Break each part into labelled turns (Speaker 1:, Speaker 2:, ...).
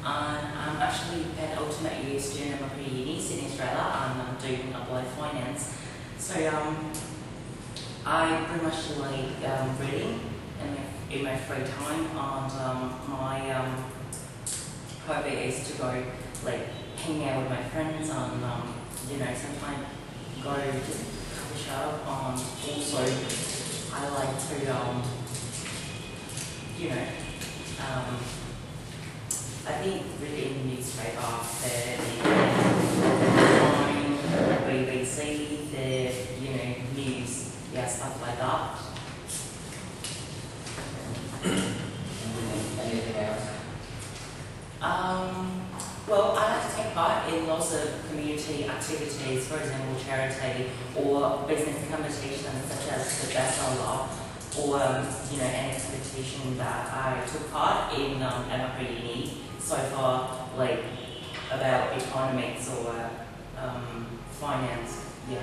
Speaker 1: I'm actually an ultimate year student at Macquarie Uni, Sydney, Australia, and I'm doing applied finance. So I pretty much like reading in my free time, and my hobby is to go like hang out with my friends and sometimes go to the coffee shop. And also I like to I think reading newspaper, the BBC, the news, yeah, stuff like that.
Speaker 2: Anything else?
Speaker 1: Well, I like to take part in lots of community activities, for example, charity or business competitions such as the bestseller, or any competition that I took part in at Macquarie Uni so far, like about economics or finance. Yeah.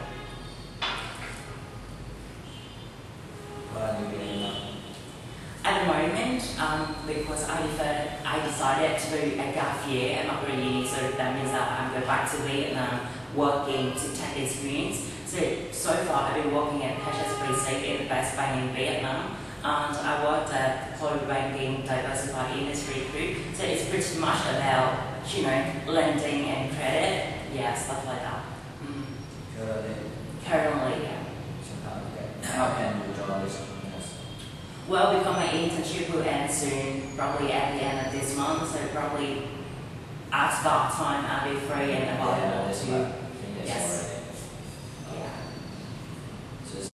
Speaker 2: What are you doing now?
Speaker 1: At the moment, because I decided to do a gap year at Macquarie Uni, so that means that I'm going back to Vietnam working to take the experience. So far I've been working at HSBC in the best bank in Vietnam, and I worked at Global Banking Diversified Industry Group. So it's pretty much about lending and credit, yeah, stuff like that. Currently, yeah.
Speaker 2: How can you join this business?
Speaker 1: Well, because my internship will end soon, probably at the end of this month, so probably at that time I'll be free and available to, yes.